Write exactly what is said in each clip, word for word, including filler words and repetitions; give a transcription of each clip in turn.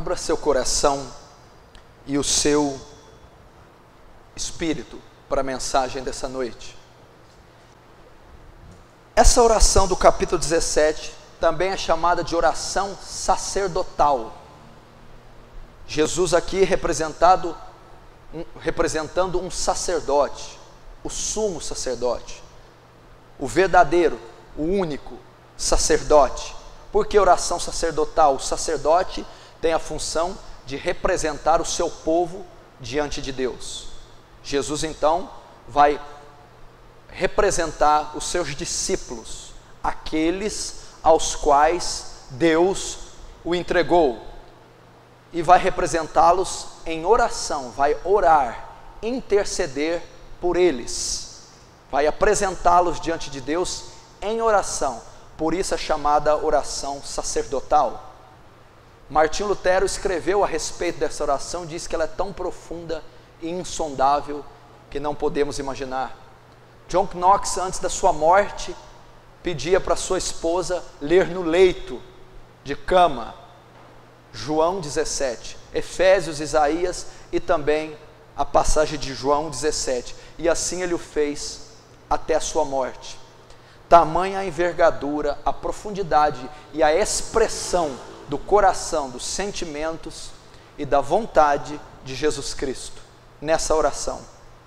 Abra seu coração e o seu espírito para a mensagem dessa noite. Essa oração do capítulo dezessete também é chamada de oração sacerdotal. Jesus aqui representado, um, representando um sacerdote, o sumo sacerdote, o verdadeiro, o único sacerdote. Por que oração sacerdotal? O sacerdote tem a função de representar o seu povo diante de Deus. Jesus então vai representar os seus discípulos, aqueles aos quais Deus o entregou, e vai representá-los em oração, vai orar, interceder por eles, vai apresentá-los diante de Deus em oração. Por isso é chamada oração sacerdotal. Martinho Lutero escreveu a respeito dessa oração, diz que ela é tão profunda e insondável que não podemos imaginar. John Knox, antes da sua morte, pedia para sua esposa ler no leito de cama João dezessete, Efésios, Isaías e também a passagem de João dezessete, e assim ele o fez até a sua morte. Tamanha a envergadura, a profundidade e a expressão do coração, dos sentimentos e da vontade de Jesus Cristo nessa oração.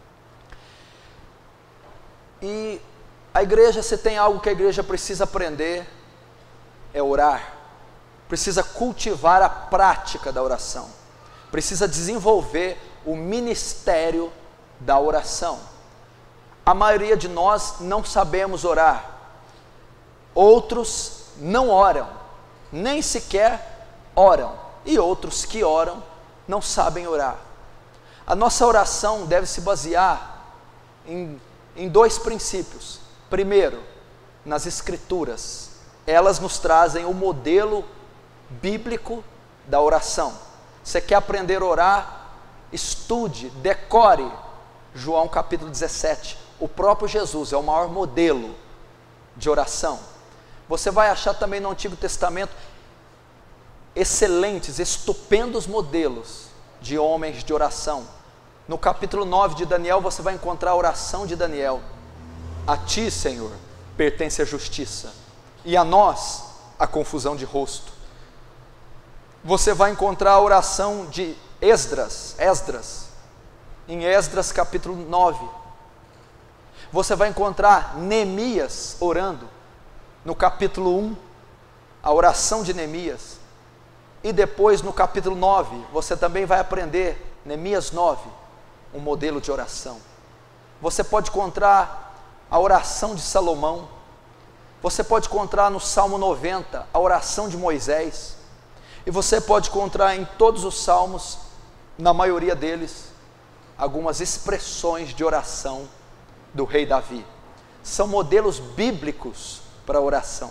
E a igreja, se tem algo que a igreja precisa aprender, é orar. Precisa cultivar a prática da oração. Precisa desenvolver o ministério da oração. A maioria de nós não sabemos orar. Outros não oram, nem sequer oram. E outros que oram não sabem orar. A nossa oração deve se basear em, em dois princípios. Primeiro, nas Escrituras. Elas nos trazem o modelo bíblico da oração. Você quer aprender a orar? Estude, decore João capítulo dezessete. O próprio Jesus é o maior modelo de oração. Você vai achar também no Antigo Testamento excelentes, estupendos modelos de homens de oração. No capítulo nove de Daniel você vai encontrar a oração de Daniel: a ti, Senhor, pertence a justiça, e a nós a confusão de rosto. Você vai encontrar a oração de Esdras, Esdras, em Esdras capítulo nove. Você vai encontrar Neemias orando, no capítulo um, a oração de Neemias. E depois no capítulo nove, você também vai aprender, Neemias nove, um modelo de oração. Você pode encontrar a oração de Salomão. Você pode encontrar no Salmo noventa, a oração de Moisés. E você pode encontrar em todos os salmos, na maioria deles, algumas expressões de oração do rei Davi. São modelos bíblicos para a oração.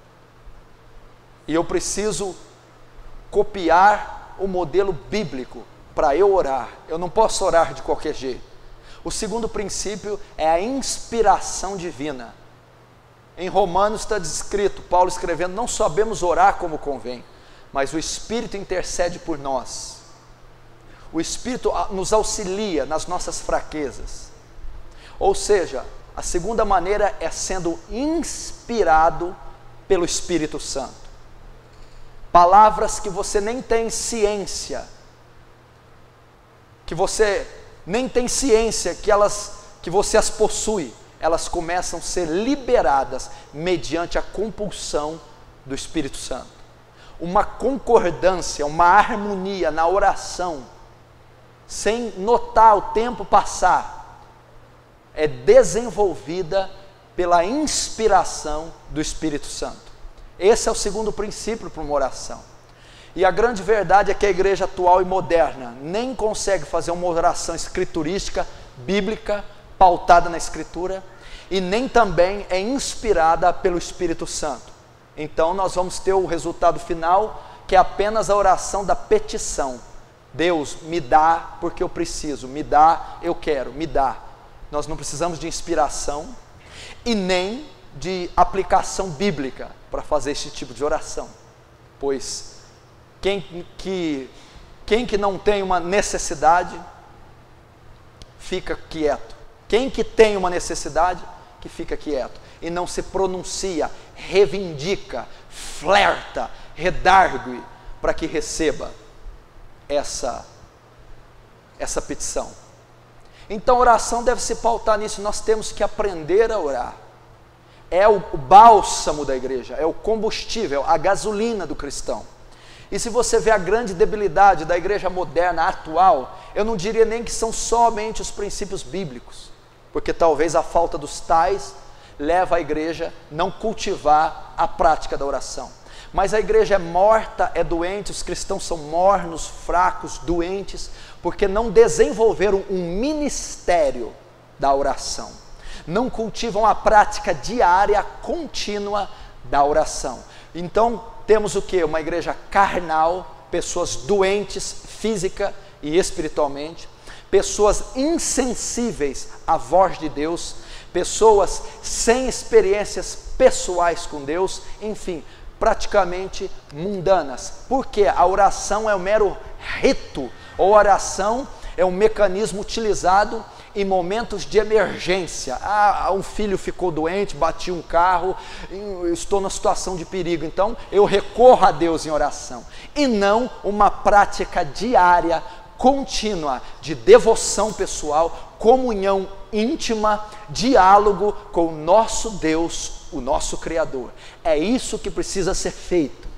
E eu preciso copiar o modelo bíblico para eu orar. Eu não posso orar de qualquer jeito. O segundo princípio é a inspiração divina. Em Romanos está descrito, Paulo escrevendo: não sabemos orar como convém, mas o Espírito intercede por nós. O Espírito nos auxilia nas nossas fraquezas. Ou seja, a segunda maneira é sendo inspirado pelo Espírito Santo. Palavras que você nem tem ciência, que você nem tem ciência que elas, que você as possui, elas começam a ser liberadas mediante a compulsão do Espírito Santo. Uma concordância, uma harmonia na oração, sem notar o tempo passar, é desenvolvida pela inspiração do Espírito Santo. Esse é o segundo princípio para uma oração. E a grande verdade é que a igreja atual e moderna nem consegue fazer uma oração escriturística, bíblica, pautada na Escritura, e nem também é inspirada pelo Espírito Santo. Então nós vamos ter o resultado final, que é apenas a oração da petição. Deus, me dá porque eu preciso, me dá, eu quero, me dá. Nós não precisamos de inspiração e nem de aplicação bíblica para fazer esse tipo de oração, pois Quem que, quem que não tem uma necessidade, fica quieto. Quem que tem uma necessidade, que fica quieto. E não se pronuncia, reivindica, flerta, redargue, para que receba essa, essa petição. Então a oração deve se pautar nisso. Nós temos que aprender a orar. É o bálsamo da igreja, é o combustível, a gasolina do cristão. E se você vê a grande debilidade da igreja moderna, atual, eu não diria nem que são somente os princípios bíblicos, porque talvez a falta dos tais leva a igreja a não cultivar a prática da oração. Mas a igreja é morta, é doente, os cristãos são mornos, fracos, doentes, porque não desenvolveram um ministério da oração, não cultivam a prática diária, contínua da oração. Então temos o que? Uma igreja carnal, pessoas doentes física e espiritualmente, pessoas insensíveis à voz de Deus, pessoas sem experiências pessoais com Deus, enfim, praticamente mundanas. Porque a oração é um mero rito, ou a oração é um mecanismo utilizado em momentos de emergência. Ah, um filho ficou doente, bati um carro, estou numa situação de perigo, então eu recorro a Deus em oração, e não uma prática diária, contínua, de devoção pessoal, comunhão íntima, diálogo com o nosso Deus, o nosso Criador. É isso que precisa ser feito,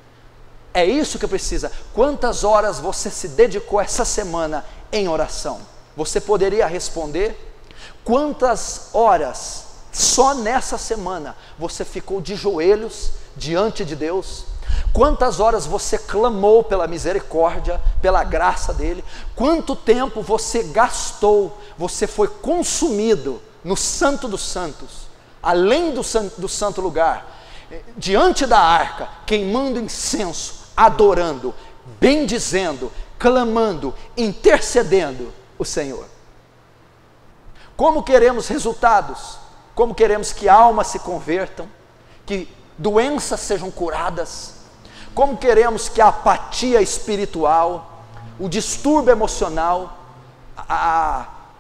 é isso que precisa. Quantas horas você se dedicou essa semana em oração? Você poderia responder? Quantas horas, só nessa semana, você ficou de joelhos diante de Deus? Quantas horas você clamou pela misericórdia, pela graça dEle? Quanto tempo você gastou, você foi consumido no Santo dos Santos, além do santo, do santo lugar, diante da arca, queimando incenso, adorando, bendizendo, clamando, intercedendo o Senhor? Como queremos resultados? Como queremos que almas se convertam, que doenças sejam curadas? Como queremos que a apatia espiritual, o distúrbio emocional, a,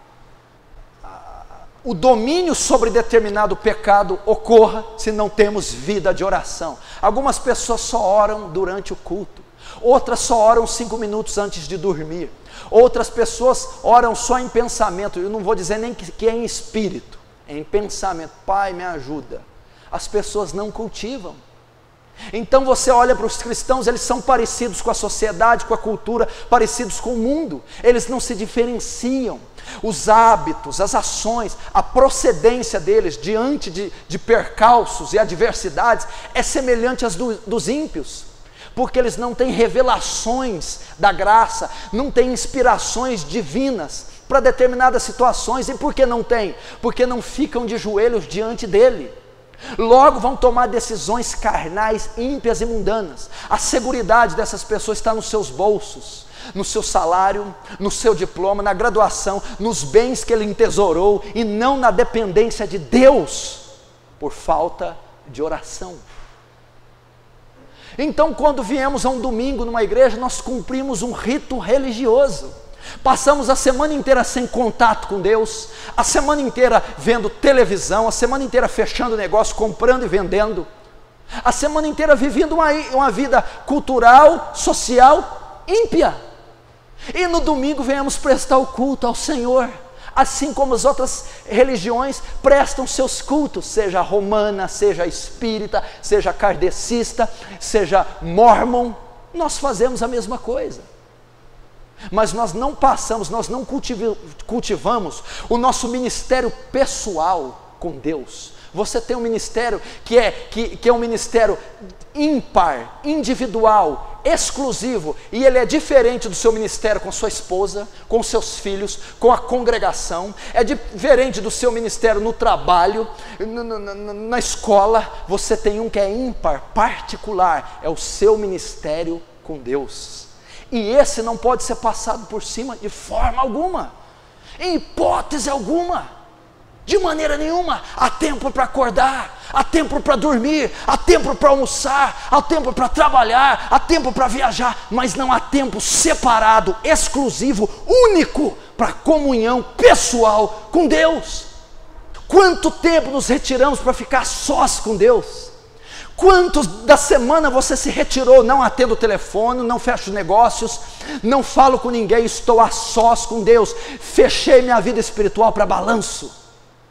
a, o domínio sobre determinado pecado ocorra se não temos vida de oração? Algumas pessoas só oram durante o culto, outras só oram cinco minutos antes de dormir, outras pessoas oram só em pensamento. Eu não vou dizer nem que, que é em espírito, é em pensamento. Pai, me ajuda. As pessoas não cultivam. Então você olha para os cristãos, eles são parecidos com a sociedade, com a cultura, parecidos com o mundo. Eles não se diferenciam. Os hábitos, as ações, a procedência deles diante de, de percalços e adversidades é semelhante às do, dos ímpios, porque eles não têm revelações da graça, não têm inspirações divinas para determinadas situações. E por que não tem? Porque não ficam de joelhos diante dele. Logo vão tomar decisões carnais, ímpias e mundanas. A seguridade dessas pessoas está nos seus bolsos, no seu salário, no seu diploma, na graduação, nos bens que ele entesourou, e não na dependência de Deus, por falta de oração. Então, quando viemos a um domingo numa igreja, nós cumprimos um rito religioso. Passamos a semana inteira sem contato com Deus, a semana inteira vendo televisão, a semana inteira fechando negócio, comprando e vendendo, a semana inteira vivendo uma, uma vida cultural, social, ímpia. E no domingo viemos prestar o culto ao Senhor, assim como as outras religiões prestam seus cultos, seja romana, seja espírita, seja kardecista, seja mormon. Nós fazemos a mesma coisa. Mas nós não passamos, nós não cultivamos o nosso ministério pessoal com Deus. Você tem um ministério que é, que, que é um ministério ímpar, individual, exclusivo, e ele é diferente do seu ministério com sua esposa, com seus filhos, com a congregação. É diferente do seu ministério no trabalho, na, na, na escola. Você tem um que é ímpar, particular, é o seu ministério com Deus. E esse não pode ser passado por cima de forma alguma, em hipótese alguma. De maneira nenhuma. Há tempo para acordar, há tempo para dormir, há tempo para almoçar, há tempo para trabalhar, há tempo para viajar, mas não há tempo separado, exclusivo, único para comunhão pessoal com Deus. Quanto tempo nos retiramos para ficar sós com Deus? Quantos da semana você se retirou? Não atendo o telefone, não fecho negócios, não falo com ninguém, estou a sós com Deus, fechei minha vida espiritual para balanço.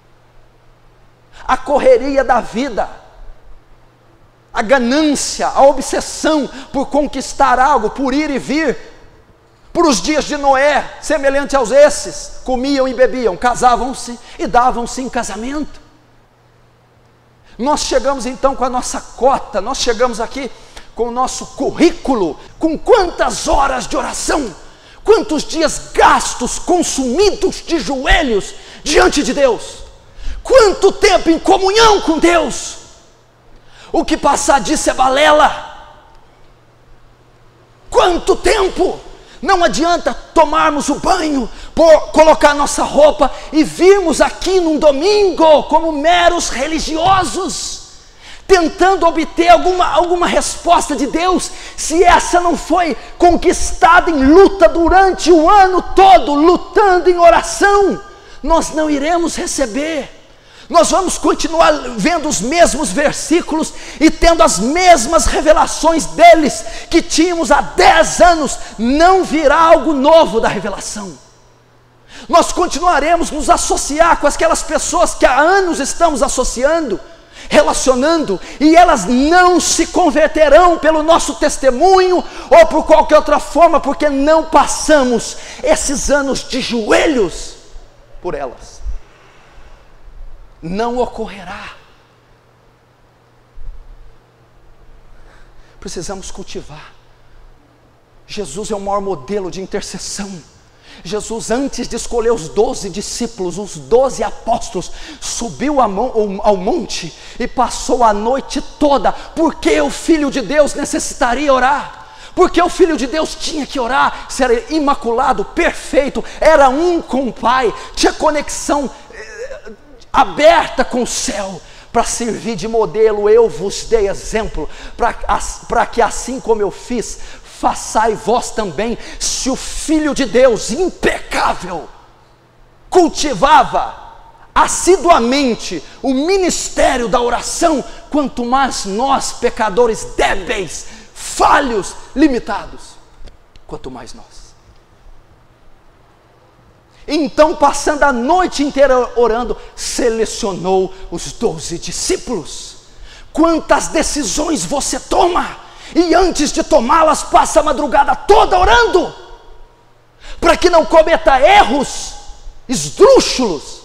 A correria da vida, a ganância, a obsessão por conquistar algo, por ir e vir, por os dias de Noé, semelhante aos esses, comiam e bebiam, casavam-se e davam-se em casamento. Nós chegamos então com a nossa cota, nós chegamos aqui com o nosso currículo, com quantas horas de oração, quantos dias gastos, consumidos de joelhos diante de Deus, quanto tempo em comunhão com Deus. O que passar disso é balela. Quanto tempo? Não adianta tomarmos o banho, por, colocar nossa roupa e virmos aqui num domingo como meros religiosos, tentando obter alguma, alguma resposta de Deus, se essa não foi conquistada em luta durante o ano todo, lutando em oração. Nós não iremos receber. Nós vamos continuar vendo os mesmos versículos e tendo as mesmas revelações deles que tínhamos há dez anos. Não virá algo novo da revelação. Nós continuaremos nos associar com aquelas pessoas que há anos estamos associando, relacionando, e elas não se converterão pelo nosso testemunho ou por qualquer outra forma, porque não passamos esses anos de joelhos por elas. Não ocorrerá. Precisamos cultivar. Jesus é o maior modelo de intercessão. Jesus, antes de escolher os doze discípulos, os doze apóstolos, subiu ao monte e passou a noite toda, porque o Filho de Deus necessitaria orar, porque o Filho de Deus tinha que orar, se era imaculado, perfeito, era um com o Pai, tinha conexão eh, aberta com o céu, para servir de modelo. Eu vos dei exemplo, para que assim como eu fiz, façai vós também. Se o Filho de Deus, impecável, cultivava assiduamente o ministério da oração, quanto mais nós, pecadores débeis, falhos, limitados, quanto mais nós. Então, passando a noite inteira orando, selecionou os doze discípulos. Quantas decisões você toma, e antes de tomá-las, passa a madrugada toda orando, para que não cometa erros esdrúxulos.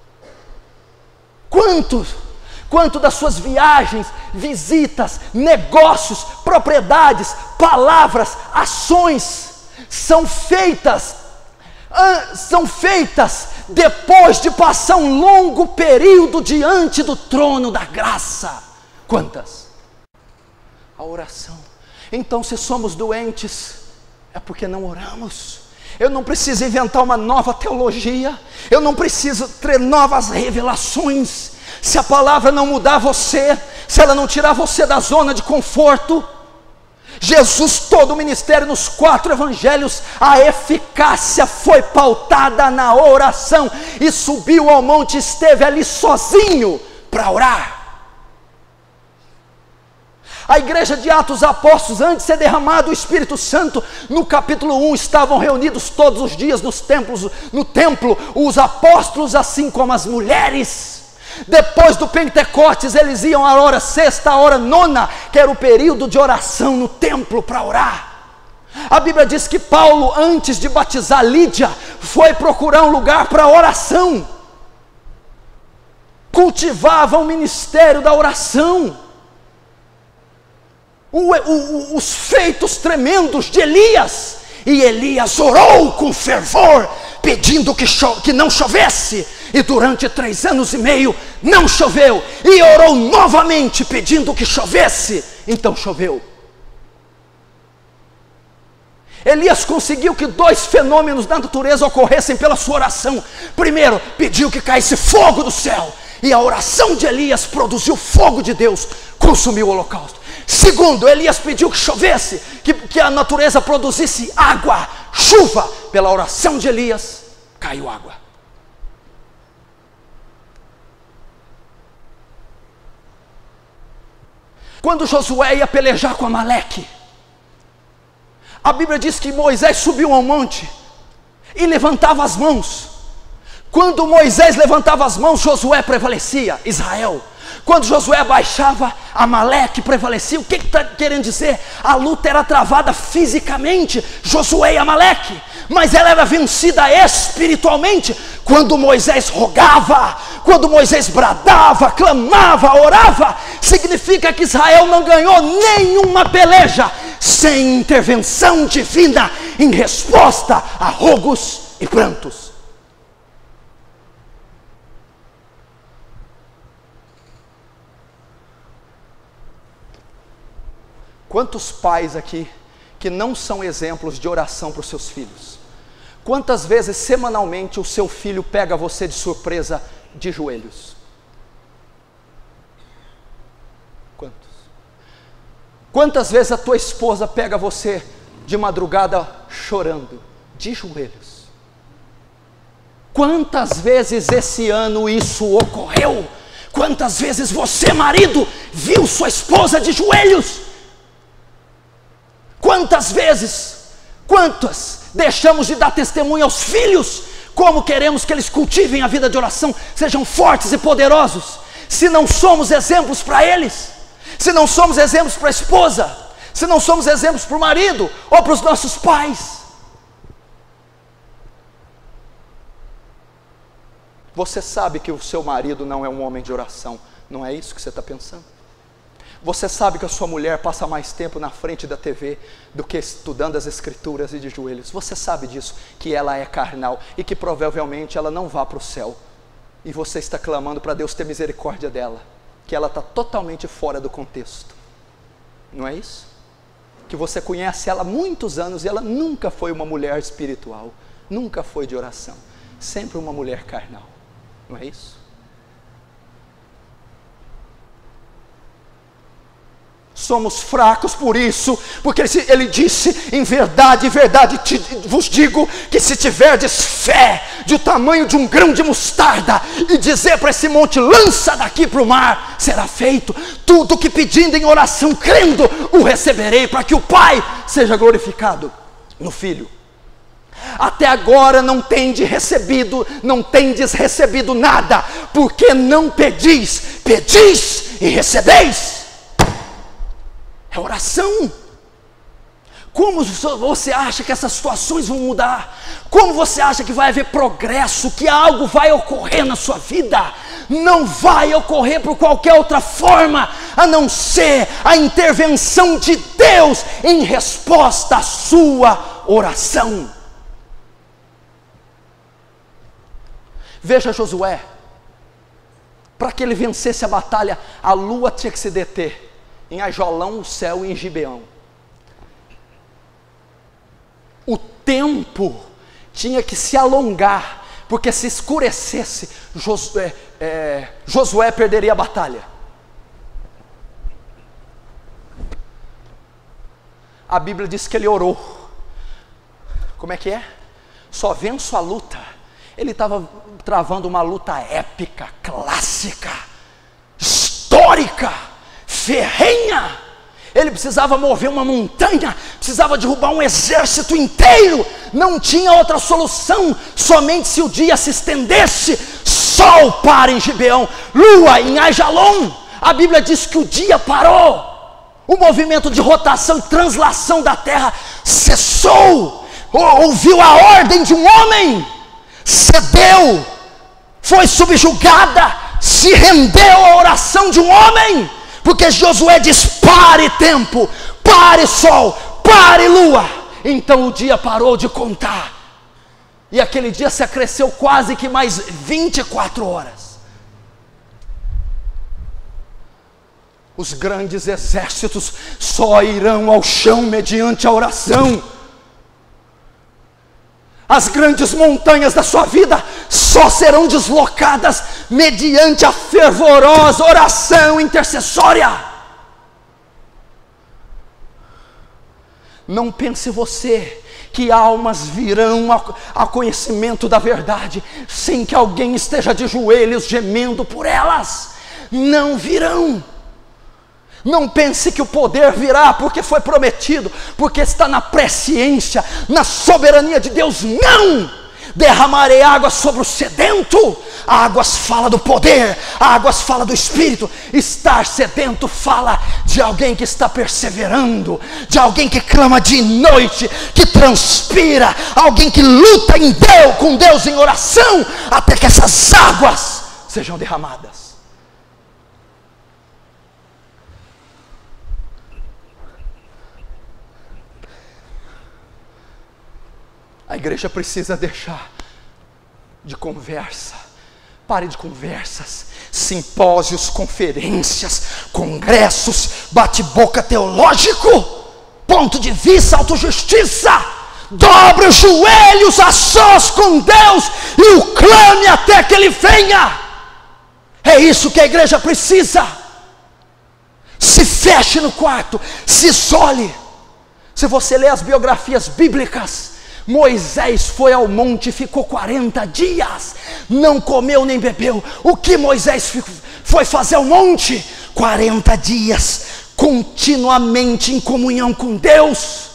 Quanto, quanto das suas viagens, visitas, negócios, propriedades, palavras, ações, são feitas, são feitas depois de passar um longo período diante do trono da graça. Quantas? A oração. Então, se somos doentes, é porque não oramos. Eu não preciso inventar uma nova teologia, eu não preciso ter novas revelações. Se a palavra não mudar você, se ela não tirar você da zona de conforto, Jesus, todo o ministério nos quatro evangelhos, a eficácia foi pautada na oração, e subiu ao monte, esteve ali sozinho para orar. A igreja de Atos dos Apóstolos, antes de ser derramado o Espírito Santo, no capítulo um, estavam reunidos todos os dias nos templos, no templo, os apóstolos, assim como as mulheres. Depois do Pentecostes, eles iam à hora sexta, à hora nona, que era o período de oração no templo para orar. A Bíblia diz que Paulo, antes de batizar Lídia, foi procurar um lugar para oração. Cultivava o ministério da oração. O, o, os feitos tremendos de Elias, e Elias orou com fervor, pedindo que, cho- que não chovesse, e durante três anos e meio não choveu, e orou novamente pedindo que chovesse, então choveu. Elias conseguiu que dois fenômenos da natureza ocorressem pela sua oração. Primeiro, pediu que caísse fogo do céu, e a oração de Elias produziu fogo de Deus, consumiu o holocausto. Segundo, Elias pediu que chovesse, que, que a natureza produzisse água, chuva. Pela oração de Elias, caiu água. Quando Josué ia pelejar com Amaleque, a Bíblia diz que Moisés subiu ao monte e levantava as mãos. Quando Moisés levantava as mãos, Josué prevalecia, Israel. Quando Josué abaixava, Amaleque prevalecia. O que está querendo dizer? A luta era travada fisicamente, Josué e Amaleque, mas ela era vencida espiritualmente. Quando Moisés rogava, quando Moisés bradava, clamava, orava, significa que Israel não ganhou nenhuma peleja sem intervenção divina em resposta a rogos e prantos. Quantos pais aqui que não são exemplos de oração para os seus filhos? Quantas vezes semanalmente o seu filho pega você de surpresa de joelhos? Quantos? Quantas vezes a tua esposa pega você de madrugada chorando de joelhos? Quantas vezes esse ano isso ocorreu? Quantas vezes você, marido, viu sua esposa de joelhos? Quantas vezes, quantas deixamos de dar testemunho aos filhos, como queremos que eles cultivem a vida de oração, sejam fortes e poderosos, se não somos exemplos para eles, se não somos exemplos para a esposa, se não somos exemplos para o marido, ou para os nossos pais. Você sabe que o seu marido não é um homem de oração, não é isso que você está pensando? Você sabe que a sua mulher passa mais tempo na frente da T V do que estudando as escrituras e de joelhos. Você sabe disso, que ela é carnal e que provavelmente ela não vá para o céu. E você está clamando para Deus ter misericórdia dela, que ela está totalmente fora do contexto. Não é isso? Que você conhece ela há muitos anos e ela nunca foi uma mulher espiritual, nunca foi de oração, sempre uma mulher carnal. Não é isso? Somos fracos por isso, porque ele, ele disse, em verdade, em verdade te, vos digo, que se tiverdes fé, de o tamanho de um grão de mostarda, e dizer para esse monte, lança daqui para o mar, será feito. Tudo que pedindo em oração, crendo, o receberei, para que o Pai seja glorificado no Filho. Até agora não tendes recebido, não tendes recebido nada, porque não pedis, pedis e recebeis. É oração. Como você acha que essas situações vão mudar? Como você acha que vai haver progresso, que algo vai ocorrer na sua vida? Não vai ocorrer por qualquer outra forma, a não ser a intervenção de Deus em resposta à sua oração. Veja Josué, para que ele vencesse a batalha, a lua tinha que se deter em Ajolão, o céu, e em Gibeão. O tempo tinha que se alongar, porque se escurecesse, Josué, é, Josué perderia a batalha. A Bíblia diz que ele orou. Como é que é? Só venço a luta. Ele estava travando uma luta épica, clássica, histórica, ferrenha. Ele precisava mover uma montanha, precisava derrubar um exército inteiro, não tinha outra solução, somente se o dia se estendesse. Sol para em Gibeão, lua em Ajalon. A Bíblia diz que o dia parou, o movimento de rotação e translação da terra cessou. Ouviu a ordem de um homem, cedeu, foi subjugada, se rendeu à oração de um homem. Porque Josué diz, pare tempo, pare sol, pare lua. Então o dia parou de contar, e aquele dia se acresceu quase que mais vinte e quatro horas. Os grandes exércitos só irão ao chão mediante a oração. As grandes montanhas da sua vida só serão deslocadas mediante a fervorosa oração intercessória. Não pense você que almas virão ao conhecimento da verdade sem que alguém esteja de joelhos gemendo por elas. Não virão. Não pense que o poder virá porque foi prometido, porque está na presciência, na soberania de Deus. Não! Derramarei água sobre o sedento. Águas fala do poder, águas fala do Espírito. Estar sedento fala de alguém que está perseverando, de alguém que clama de noite, que transpira, alguém que luta em Deus, com Deus em oração, até que essas águas sejam derramadas. A igreja precisa deixar de conversa. Pare de conversas, simpósios, conferências, congressos, bate-boca teológico, ponto de vista, autojustiça. Dobre os joelhos a sós com Deus e o clame até que Ele venha. É isso que a igreja precisa. Se feche no quarto, se isole. Se você ler as biografias bíblicas, Moisés foi ao monte e ficou quarenta dias, não comeu nem bebeu. O que Moisés foi fazer ao monte? quarenta dias, continuamente em comunhão com Deus.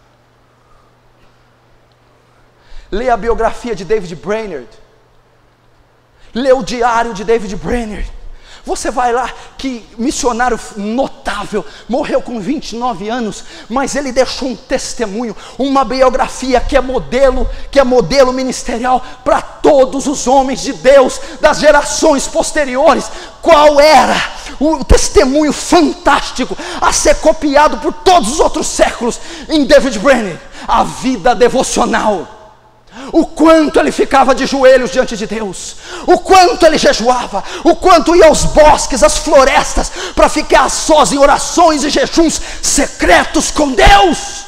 Lê a biografia de David Brainerd, lê o diário de David Brainerd. Você vai lá, que missionário notável, morreu com vinte e nove anos, mas ele deixou um testemunho, uma biografia que é modelo, que é modelo ministerial para todos os homens de Deus das gerações posteriores. Qual era o testemunho fantástico a ser copiado por todos os outros séculos em David Brainerd? A vida devocional. O quanto ele ficava de joelhos diante de Deus, o quanto ele jejuava, o quanto ia aos bosques, às florestas, para ficar a sós em orações e jejuns secretos com Deus.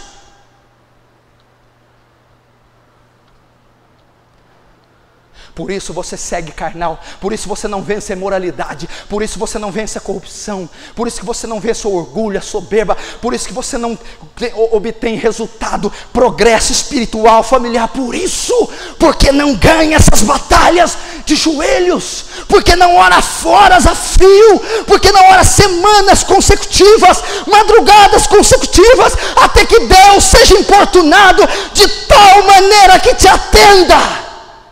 Por isso você segue carnal, por isso você não vence a imoralidade, por isso você não vence a corrupção, por isso que você não vence o orgulho, a soberba, por isso que você não obtém resultado, progresso espiritual, familiar. Por isso, porque não ganha essas batalhas de joelhos, porque não ora horas a fio, porque não ora semanas consecutivas, madrugadas consecutivas, até que Deus seja importunado de tal maneira que te atenda.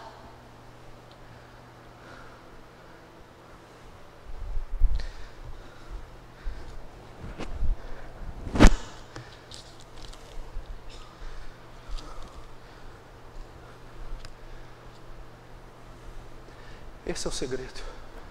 Esse é o segredo.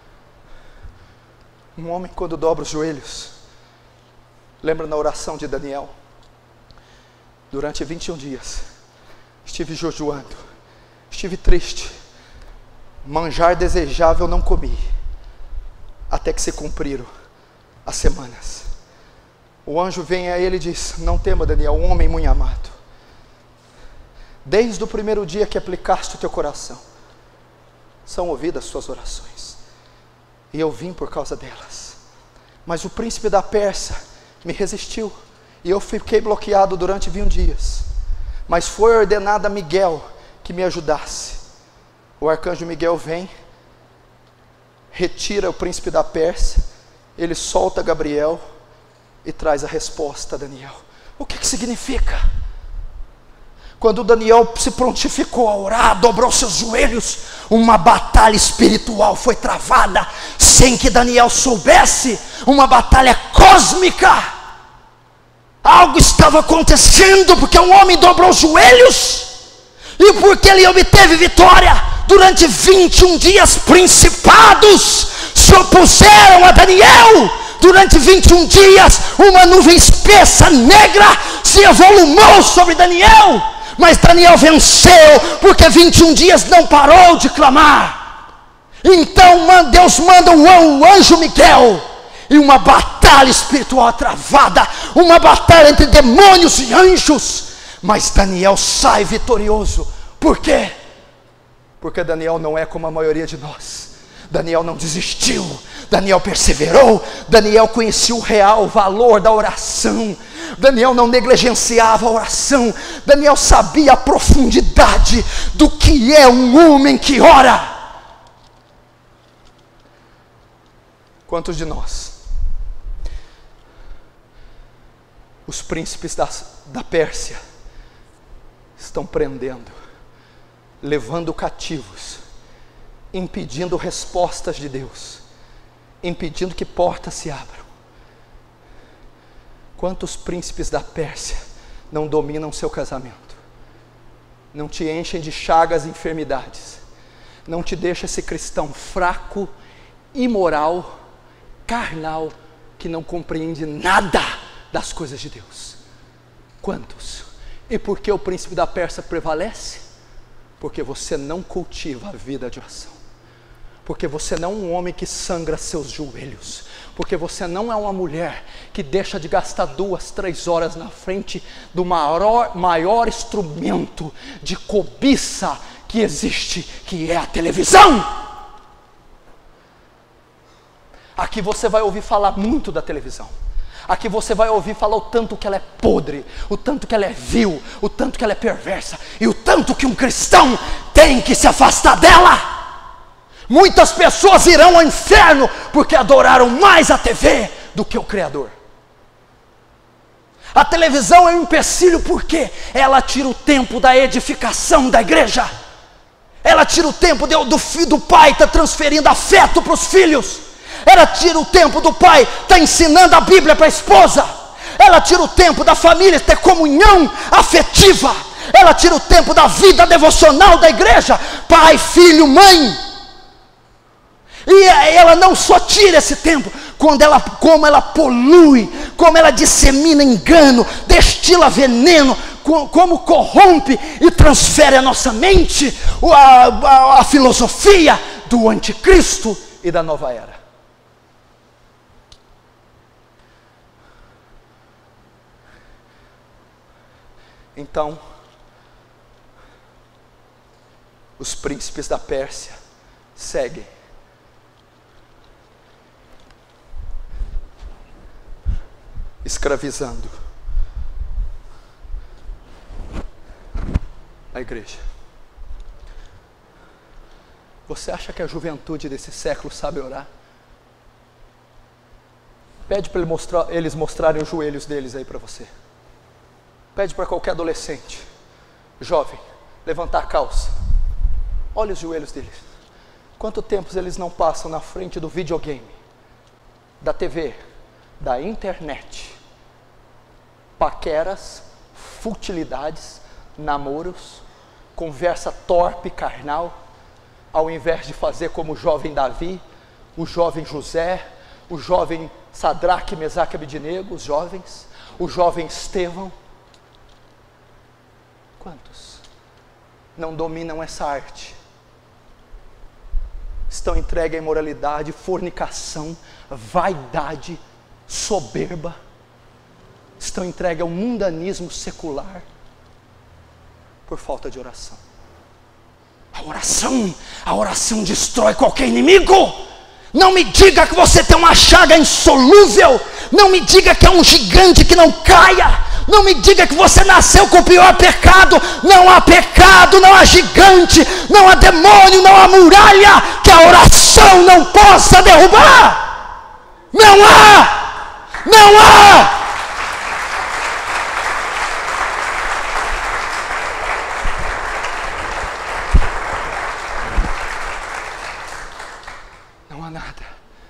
Um homem, quando dobra os joelhos, lembra na oração de Daniel, durante vinte e um dias, estive jejuando, estive triste, manjar desejável não comi, até que se cumpriram as semanas. O anjo vem a ele e diz: não tema, Daniel, um homem muito amado, desde o primeiro dia que aplicaste o teu coração, são ouvidas suas orações, e eu vim por causa delas. Mas o príncipe da Pérsia me resistiu, e eu fiquei bloqueado durante vinte dias. Mas foi ordenado a Miguel que me ajudasse. O arcanjo Miguel vem, retira o príncipe da Pérsia, ele solta Gabriel e traz a resposta a Daniel. O que que significa? Quando Daniel se prontificou a orar, dobrou seus joelhos, uma batalha espiritual foi travada, sem que Daniel soubesse, uma batalha cósmica. Algo estava acontecendo, porque um homem dobrou os joelhos, e porque ele obteve vitória. Durante vinte e um dias, principados se opuseram a Daniel. Durante vinte e um dias, uma nuvem espessa, negra, se avolumou sobre Daniel. Mas Daniel venceu, porque vinte e um dias não parou de clamar. Então Deus manda o anjo Miguel, e uma batalha espiritual travada, uma batalha entre demônios e anjos. Mas Daniel sai vitorioso. Por quê? Porque Daniel não é como a maioria de nós. Daniel não desistiu, Daniel perseverou, Daniel conhecia o real valor da oração, Daniel não negligenciava a oração, Daniel sabia a profundidade do que é um homem que ora. Quantos de nós, os príncipes da, da Pérsia, estão prendendo, levando cativos, impedindo respostas de Deus, impedindo que portas se abram? Quantos príncipes da Pérsia não dominam seu casamento, não te enchem de chagas e enfermidades, não te deixa esse cristão fraco, imoral, carnal, que não compreende nada das coisas de Deus? Quantos? E por que o príncipe da Pérsia prevalece? Porque você não cultiva a vida de oração, porque você não é um homem que sangra seus joelhos, porque você não é uma mulher que deixa de gastar duas, três horas na frente do maior, maior instrumento de cobiça que existe, que é a televisão. Aqui você vai ouvir falar muito da televisão. Aqui você vai ouvir falar o tanto que ela é podre, o tanto que ela é vil, o tanto que ela é perversa, e o tanto que um cristão tem que se afastar dela. Muitas pessoas irão ao inferno porque adoraram mais a T V do que o Criador. A televisão é um empecilho porque ela tira o tempo da edificação da igreja. Ela tira o tempo do, do, do pai estar tá transferindo afeto para os filhos. Ela tira o tempo do pai estar tá ensinando a Bíblia para a esposa. Ela tira o tempo da família ter comunhão afetiva. Ela tira o tempo da vida devocional da igreja, pai, filho, mãe. E ela não só tira esse tempo, quando ela, como ela polui, como ela dissemina engano, destila veneno, como corrompe e transfere à nossa mente a, a, a filosofia do anticristo e da nova era. Então, os príncipes da Pérsia seguem. Escravizando a igreja. Você acha que a juventude desse século sabe orar? Pede para ele mostrar, eles mostrarem os joelhos deles aí para você. Pede para qualquer adolescente, jovem, levantar a calça. Olha os joelhos deles. Quanto tempo eles não passam na frente do videogame, da T V, da internet, paqueras, futilidades, namoros, conversa torpe, carnal, ao invés de fazer como o jovem Davi, o jovem José, o jovem Sadraque, Mesaque e Abednego, os jovens, o jovem Estevão. Quantos não dominam essa arte? Estão entregues à imoralidade, fornicação, vaidade, soberba. Estão entregues ao mundanismo secular por falta de oração. A oração, a oração destrói qualquer inimigo. Não me diga que você tem uma chaga insolúvel. Não me diga que é um gigante que não caia. Não me diga que você nasceu com o pior pecado. Não há pecado, não há gigante, não há demônio, não há muralha que a oração não possa derrubar. Não há, não há. Não há nada.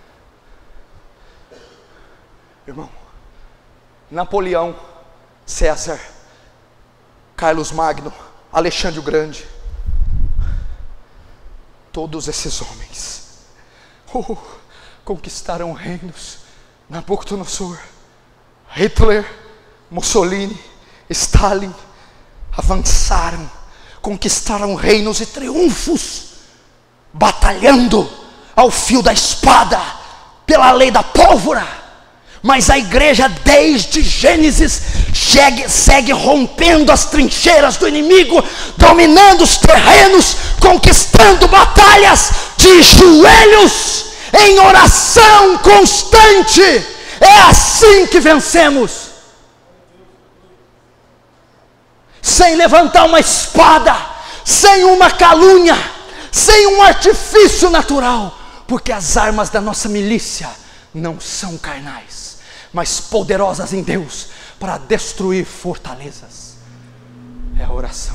Irmão, Napoleão, César, Carlos Magno, Alexandre o Grande, todos esses homens oh, conquistaram reinos. Nabucodonosor, Hitler, Mussolini, Stalin avançaram, conquistaram reinos e triunfos, batalhando ao fio da espada, pela lei da pólvora. Mas a igreja desde Gênesis segue, segue rompendo as trincheiras do inimigo, dominando os terrenos, conquistando batalhas de joelhos, em oração constante. É assim que vencemos, sem levantar uma espada, sem uma calúnia, sem um artifício natural, porque as armas da nossa milícia não são carnais, mas poderosas em Deus para destruir fortalezas. É a oração.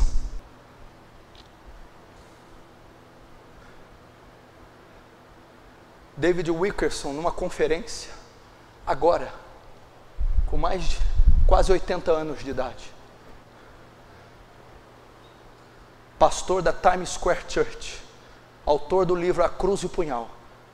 David Wilkerson, numa conferência, agora, com mais de quase oitenta anos de idade, pastor da Times Square Church, autor do livro A Cruz e o Punhal.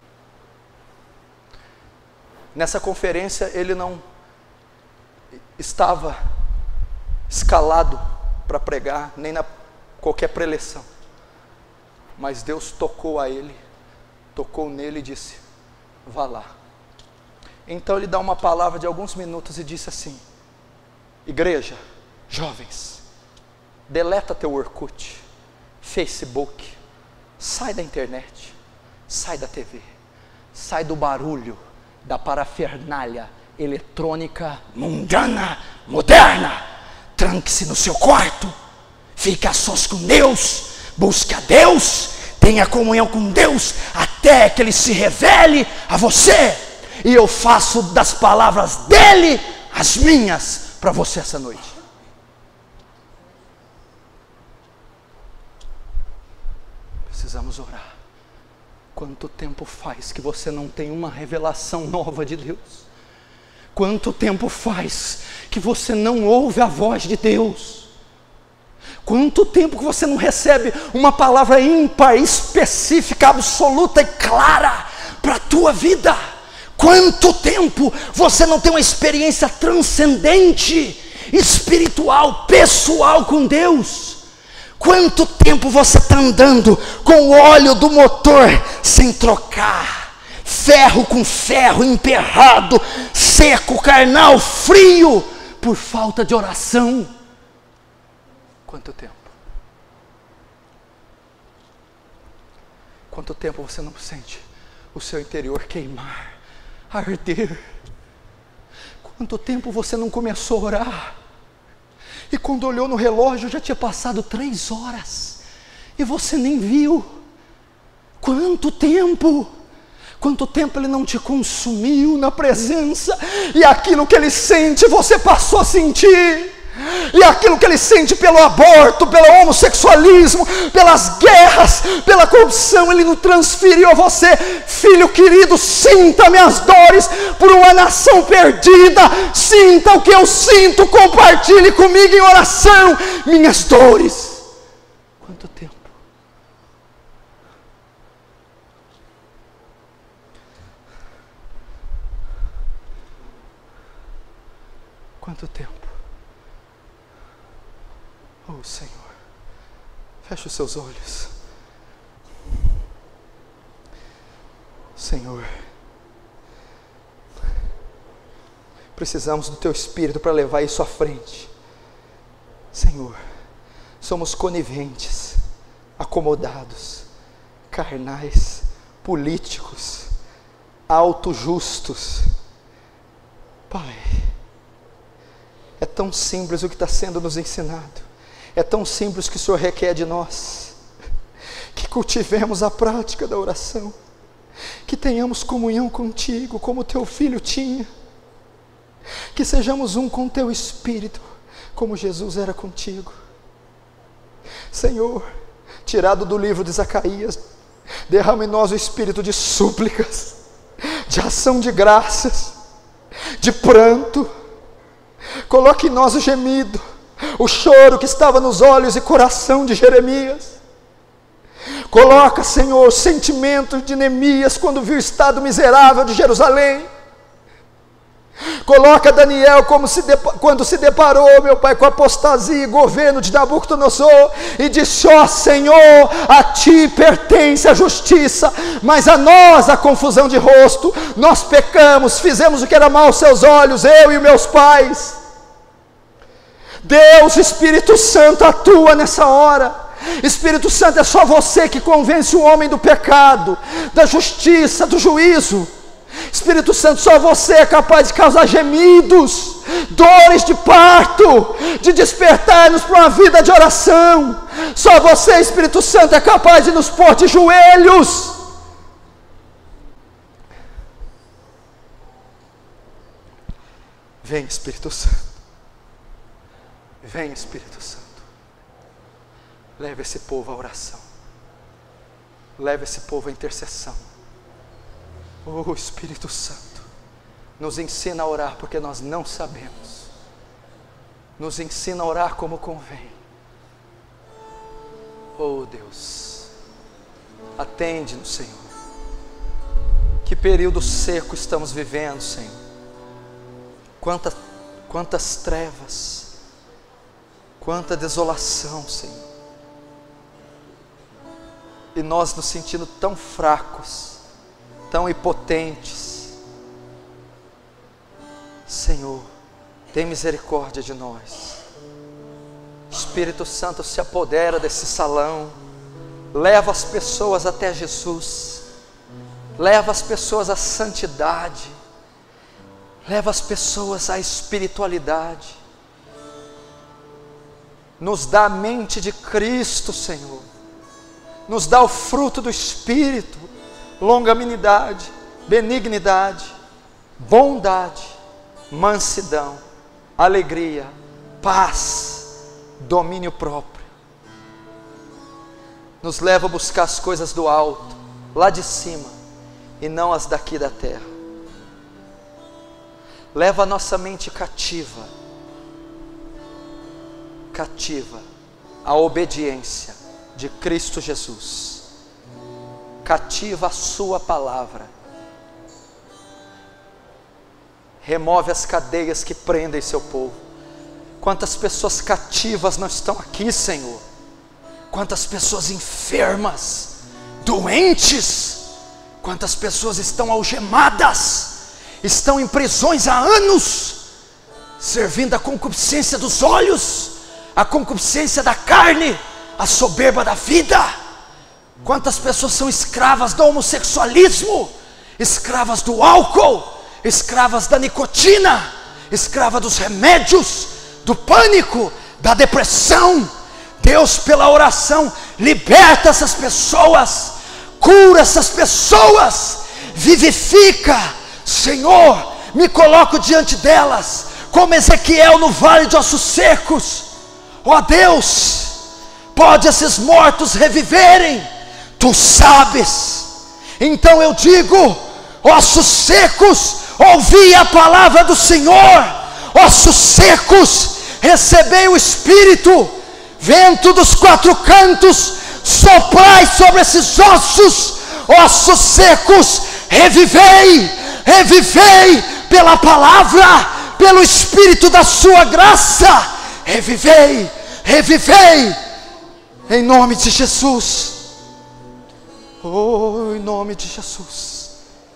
Nessa conferência ele não estava escalado para pregar, nem na qualquer preleção, mas Deus tocou a ele, tocou nele e disse: vá lá. Então ele dá uma palavra de alguns minutos e disse assim: igreja, jovens, deleta teu Orkut, Facebook, sai da internet, sai da T V, sai do barulho, da parafernália eletrônica mundana, moderna. Tranque-se no seu quarto, fique a sós com Deus, busque a Deus, tenha comunhão com Deus, até que Ele se revele a você, e eu faço das palavras dEle as minhas para você essa noite. Precisamos orar. Quanto tempo faz que você não tem uma revelação nova de Deus? Quanto tempo faz que você não ouve a voz de Deus? Quanto tempo que você não recebe uma palavra ímpar, específica, absoluta e clara para a tua vida? Quanto tempo você não tem uma experiência transcendente, espiritual, pessoal com Deus? Quanto tempo você está andando com o óleo do motor sem trocar, ferro com ferro, emperrado, seco, carnal, frio, por falta de oração? Quanto tempo? Quanto tempo você não sente o seu interior queimar, arder? Quanto tempo você não começou a orar, e quando olhou no relógio já tinha passado três horas, e você nem viu? Quanto tempo? Quanto tempo Ele não te consumiu na presença, e aquilo que Ele sente, você passou a sentir, e aquilo que Ele sente pelo aborto, pelo homossexualismo, pelas guerras, pela corrupção, Ele não transferiu a você. Filho querido, sinta minhas dores por uma nação perdida, sinta o que eu sinto, compartilhe comigo em oração minhas dores. Quanto tempo? Quanto tempo? Oh Senhor, feche os seus olhos. Senhor, precisamos do Teu Espírito para levar isso à frente. Senhor, somos coniventes, acomodados, carnais, políticos, autojustos. Pai, é tão simples o que está sendo nos ensinado. É tão simples o que o Senhor requer de nós, que cultivemos a prática da oração, que tenhamos comunhão contigo, como Teu Filho tinha, que sejamos um com Teu Espírito, como Jesus era contigo. Senhor, tirado do livro de Zacarias, derrama em nós o espírito de súplicas, de ação de graças, de pranto. Coloque em nós o gemido, o choro que estava nos olhos e coração de Jeremias. Coloca, Senhor, os sentimentos de Neemias quando viu o estado miserável de Jerusalém. Coloca Daniel como se de, quando se deparou, meu Pai, com a apostasia e governo de Nabucodonosor, e disse: ó Senhor, a ti pertence a justiça, mas a nós a confusão de rosto. Nós pecamos, fizemos o que era mal aos seus olhos, eu e meus pais. Deus, Espírito Santo, atua nessa hora. Espírito Santo, é só você que convence o homem do pecado, da justiça, do juízo. Espírito Santo, só você é capaz de causar gemidos, dores de parto, de despertar-nos para uma vida de oração. Só você, Espírito Santo, é capaz de nos pôr de joelhos. Vem, Espírito Santo. Vem, Espírito Santo. Leve esse povo à oração. Leve esse povo à intercessão. Oh, Espírito Santo, nos ensina a orar, porque nós não sabemos. Nos ensina a orar como convém. Oh, Deus, atende-nos, Senhor. Que período seco estamos vivendo, Senhor. Quantas, quantas trevas, quanta desolação, Senhor. E nós nos sentindo tão fracos, tão impotentes. Senhor, tem misericórdia de nós. Espírito Santo, se apodera desse salão, leva as pessoas até Jesus, leva as pessoas à santidade, leva as pessoas à espiritualidade. Nos dá a mente de Cristo, Senhor. Nos dá o fruto do Espírito: longanimidade, benignidade, bondade, mansidão, alegria, paz, domínio próprio. Nos leva a buscar as coisas do alto, lá de cima, e não as daqui da terra. Leva a nossa mente cativa, cativa à obediência de Cristo Jesus, cativa a sua palavra, remove as cadeias que prendem seu povo. Quantas pessoas cativas não estão aqui, Senhor? Quantas pessoas enfermas, doentes, quantas pessoas estão algemadas, estão em prisões há anos, servindo a concupiscência dos olhos, a concupiscência da carne, a soberba da vida. Quantas pessoas são escravas do homossexualismo, escravas do álcool, escravas da nicotina, escravas dos remédios, do pânico, da depressão. Deus, pela oração, liberta essas pessoas, cura essas pessoas, vivifica. Senhor, me coloco diante delas, como Ezequiel no vale de ossos secos. Ó Deus, pode esses mortos reviverem? Tu sabes. Então eu digo: ossos secos, ouvi a palavra do Senhor. Ossos secos, recebei o Espírito. Vento dos quatro cantos, soprai sobre esses ossos. Ossos secos, revivei, revivei pela palavra, pelo Espírito da sua graça. Revivei, revivei, em nome de Jesus. Oh, em nome de Jesus.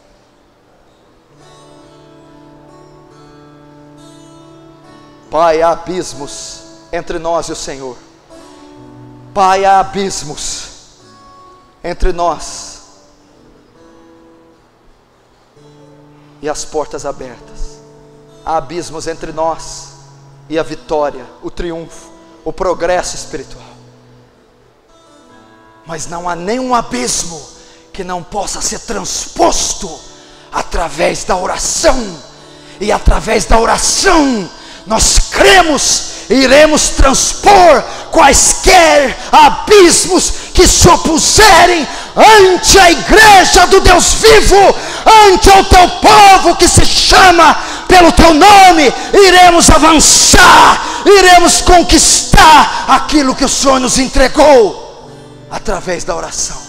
Pai, há abismos entre nós e o Senhor. Pai, há abismos entre nós e as portas abertas. Há abismos entre nós e a vitória, o triunfo, o progresso espiritual. Mas não há nenhum abismo que não possa ser transposto através da oração. E através da oração nós cremos e iremos transpor quaisquer abismos que se opuserem ante a igreja do Deus vivo, ante o teu povo que se chama pelo teu nome. Iremos avançar, iremos conquistar aquilo que o Senhor nos entregou através da oração.